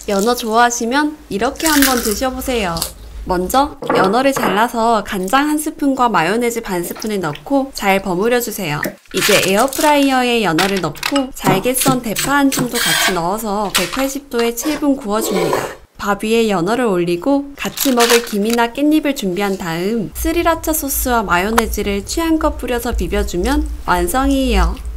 연어 좋아하시면 이렇게 한번 드셔보세요. 먼저 연어를 잘라서 간장 1스푼과 마요네즈 반 스푼을 넣고 잘 버무려주세요. 이제 에어프라이어에 연어를 넣고 잘게 썬 대파 한 줌도 같이 넣어서 180도에 7분 구워줍니다. 밥 위에 연어를 올리고 같이 먹을 김이나 깻잎을 준비한 다음 스리라차 소스와 마요네즈를 취향껏 뿌려서 비벼주면 완성이에요.